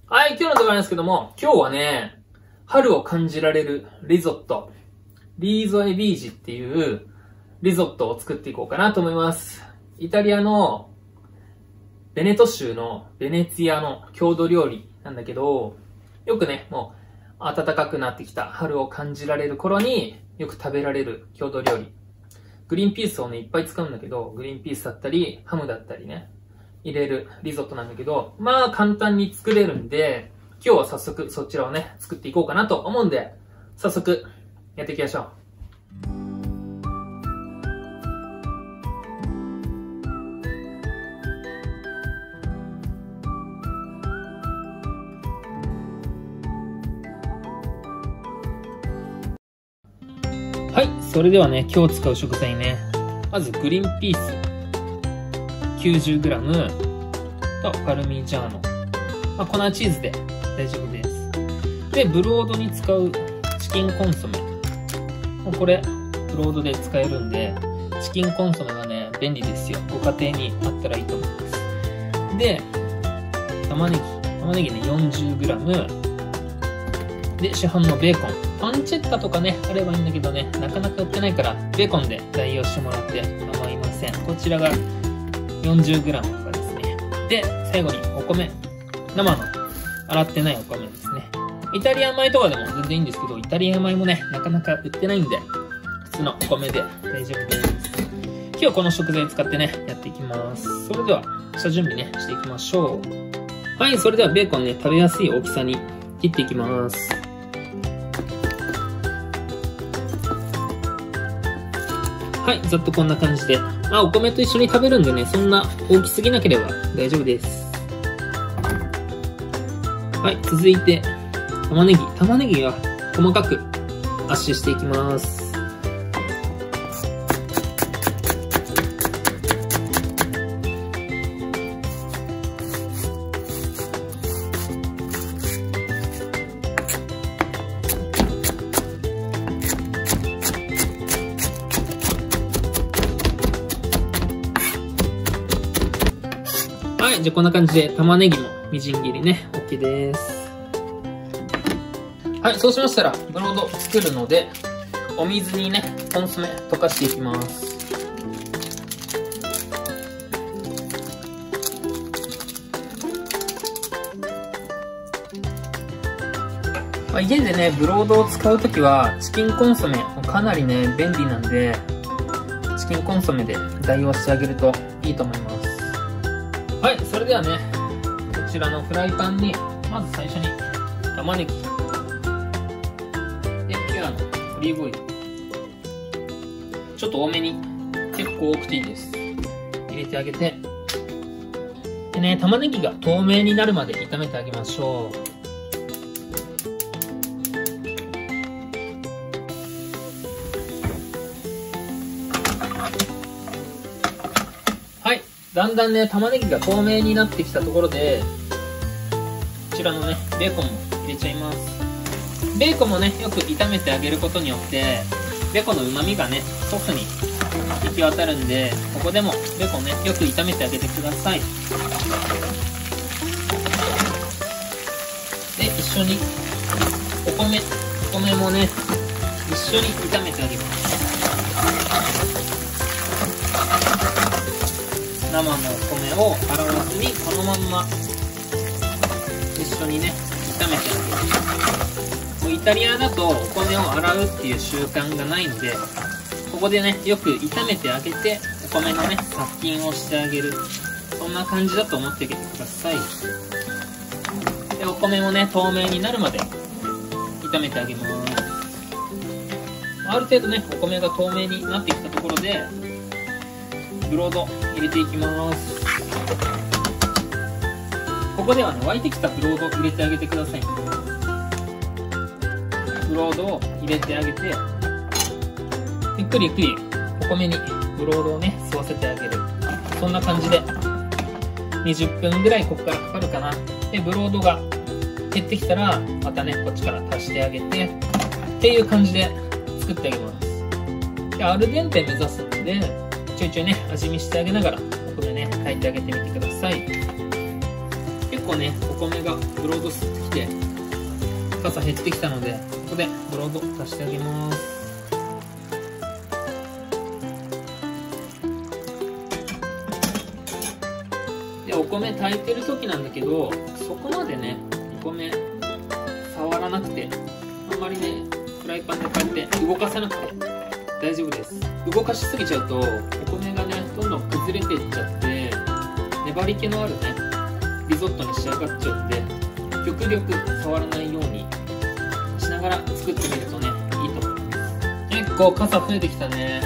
はい、今日の動画なんですけども、今日はね、春を感じられるリゾット、リーゾエビージっていうリゾットを作っていこうかなと思います。イタリアのベネト州のベネツィアの郷土料理なんだけど、よくね、もう暖かくなってきた春を感じられる頃によく食べられる郷土料理。グリーンピースをね、いっぱい使うんだけど、グリーンピースだったり、ハムだったりね、入れるリゾットなんだけど、まあ簡単に作れるんで、今日は早速そちらをね、作っていこうかなと思うんで、早速やっていきましょう。はい、それではね、今日使う食材ね、まずグリーンピース 90g とパルミジャーノ、粉チーズで大丈夫です。で、ブロードに使うチキンコンソメ、もうこれブロードで使えるんで、チキンコンソメがね便利ですよ。ご家庭にあったらいいと思います。で、玉ねぎね 40g で、市販のベーコン、パンチェッタとかねあればいいんだけどね、なかなか売ってないからベーコンで代用してもらって構いません。こちらが 40g とかですね。で、最後にお米、生の洗ってないお米ですね。イタリア米とかでも全然いいんですけど、イタリア米もねなかなか売ってないんで、普通のお米で大丈夫です。今日はこの食材使ってねやっていきます。それでは下準備ねしていきましょう。はい、それではベーコンね食べやすい大きさに切っていきます。はい、ざっとこんな感じで。お米と一緒に食べるんでね、そんな大きすぎなければ大丈夫です。はい、続いて、玉ねぎは細かく圧縮していきます。はい、じゃあこんな感じで玉ねぎもみじん切りね、OK です。はい、そうしましたら、ブロード作るので、お水にね、コンソメ溶かしていきます。家でね、ブロードを使うときは、チキンコンソメ、かなりね、便利なんで、チキンコンソメで代用してあげるといいと思います。はい、それではね、こちらのフライパンに、まず最初に玉ねぎ、で、ピュアのオリーブオイル、ちょっと多めに、結構多くていいです。入れてあげて、でね、玉ねぎが透明になるまで炒めてあげましょう。だんだんね、玉ねぎが透明になってきたところで、こちらのね、ベーコンも入れちゃいます。ベーコンもね、よく炒めてあげることによって、ベーコンの旨味がね、ソースに行き渡るんで、ここでもベーコンね、よく炒めてあげてください。で、一緒に、お米もね、一緒に炒めてあげます。生のお米を洗わずにこのまんま一緒にね炒めてあげる。もうイタリアだとお米を洗うっていう習慣がないので、ここでねよく炒めてあげてお米のね殺菌をしてあげる、そんな感じだと思ってあげてください。で、お米もね透明になるまで炒めてあげます。ある程度ねお米が透明になってきたところでブロード入れていきます。ここではね、沸いてきたブロードを入れてあげてください。ブロードを入れてあげて、ゆっくりゆっくりお米にブロードをね、吸わせてあげる。そんな感じで、20分ぐらいここからかかるかな。で、ブロードが減ってきたら、またね、こっちから足してあげて、っていう感じで作ってあげます。で、アルデンテ目指すので、ちょいちょいね、味見してあげながら、お米ね、炊いてあげてみてください。結構構ね、お米がブロード吸ってきて、傘減ってきたので、ここでブロード足してあげます。で、お米炊いてる時なんだけど、そこまでね、お米触らなくて、あんまりね、フライパンでこうやって動かさなくて大丈夫です。動かしすぎちゃうと、お米がね、どんどん崩れていっちゃって、粘り気のあるね、リゾットに仕上がっちゃうんで、極力触らないようにしながら作ってみるとね、いいと思います。結構傘増えてきたね。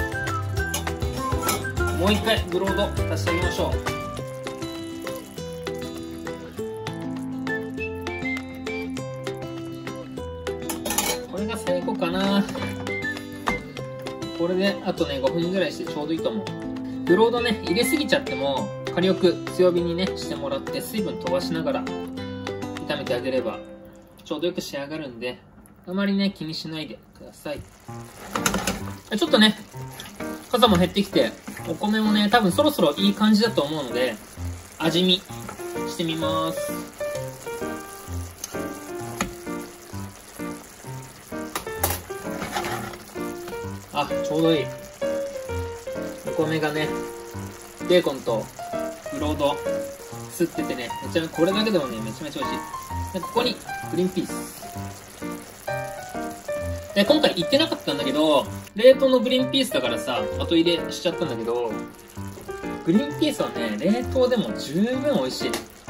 もう一回ブロード足してあげましょう。これが最後かな。これであとね、5分ぐらいしてちょうどいいと思う。ブロードね、入れすぎちゃっても、火力強火にね、してもらって、水分飛ばしながら炒めてあげれば、ちょうどよく仕上がるんで、あまりね、気にしないでください。ちょっとね、傘も減ってきて、お米もね、多分そろそろいい感じだと思うので、味見してみます。あ、ちょうどいい。お米がね、ベーコンとブロード吸っててね、これだけでもね、めちゃめちゃ美味しい。で、ここにグリーンピース。で、今回言ってなかったんだけど、冷凍のグリーンピースだからさ、後入れしちゃったんだけど、グリーンピースはね、冷凍でも十分美味しい。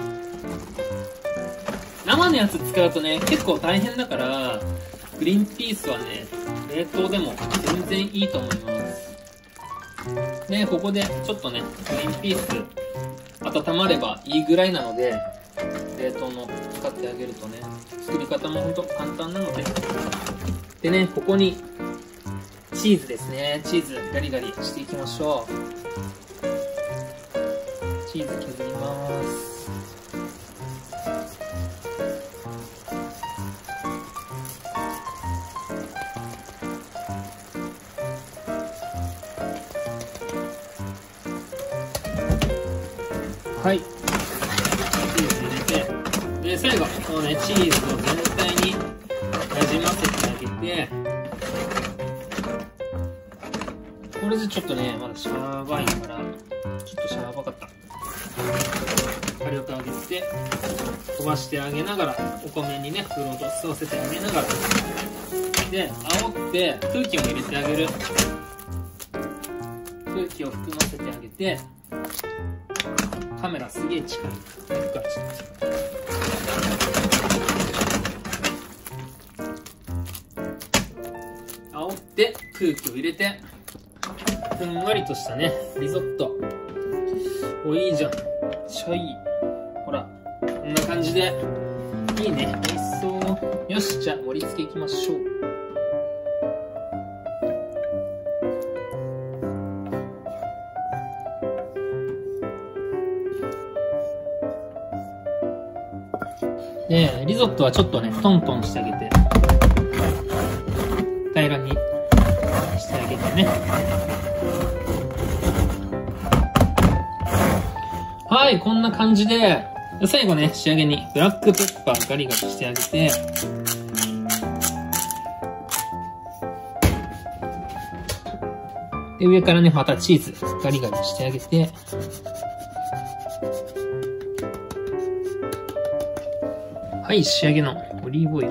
生のやつ使うとね、結構大変だから、グリーンピースはね、冷凍でも全然いいと思います。で、ここでちょっとね、グリーンピース温まればいいぐらいなので、冷凍の使ってあげるとね、作り方もほんと簡単なので。でね、ここにチーズですね。チーズガリガリしていきましょう。チーズ削ります。はい。チーズ入れて、で、最後、このね、チーズを全体になじませてあげて、これでちょっとね、まだシャーバいから、ちょっとシャーバかった。火力上げて、飛ばしてあげながら、お米にね、ブロード吸わせてあげながら、で、煽って空気を入れてあげる。空気を含ませてあげて、カメラすげえ近い。煽って空気を入れて、ふんわりとしたね、リゾット。お、いいじゃん。ちょいい。ほら、こんな感じで。いいね。美味しそう。よし、じゃあ盛り付けいきましょう。で、リゾットはちょっとね、トントンしてあげて、平らにしてあげてね。はい、こんな感じで、最後ね、仕上げにブラックペッパーガリガリしてあげて、で、上からね、またチーズガリガリしてあげて、はい、仕上げのオリーブオイル。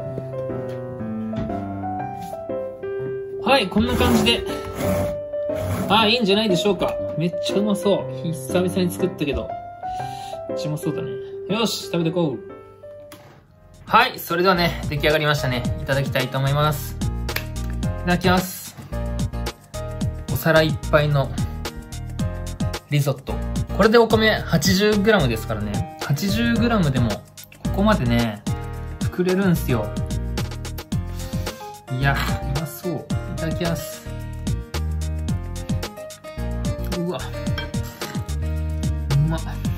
はい、こんな感じで。いいんじゃないでしょうか。めっちゃうまそう。久々に作ったけど。めっちゃうまそうだね。よし、食べてこう。はい、それではね、出来上がりましたね。いただきたいと思います。いただきます。お皿いっぱいのリゾット。これでお米 80g ですからね。80g でもここまでね、膨れるんすよ。いや、うまそう。いただきます。うわ。うまっ。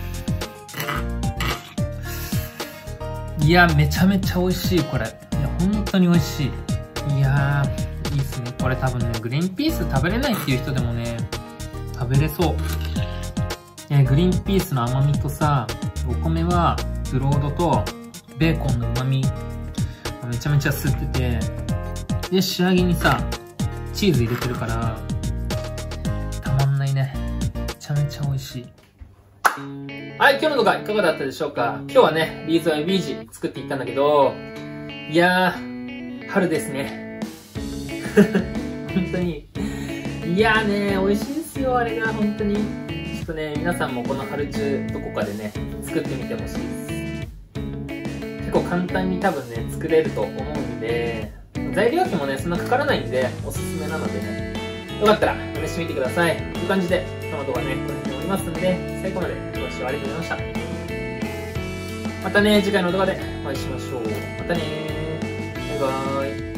いや、めちゃめちゃ美味しい、これ。いや、本当に美味しい。いやー、いいっすね。これ多分ね、グリーンピース食べれないっていう人でもね、食べれそう。グリーンピースの甘みとさ、お米は、 ブロードとベーコンの旨味めちゃめちゃ吸ってて、で、仕上げにさ、チーズ入れてるから、たまんないね。めちゃめちゃ美味しい。はい、今日の動画いかがだったでしょうか。今日はね、リーズアイビージ作っていったんだけど、いやー、春ですね。本当に。いやーね、美味しいですよ、あれが、本当に。ちょっとね、皆さんもこの春中どこかでね、作ってみてほしいです。結構簡単に多分ね、作れると思うんで、材料費もね、そんなかからないんで、おすすめなのでね、よかったら試してみてください。という感じで、この動画ね、この辺で終わりますんで、最後までご視聴ありがとうございました。またね、次回の動画でお会いしましょう。またねー。バイバーイ。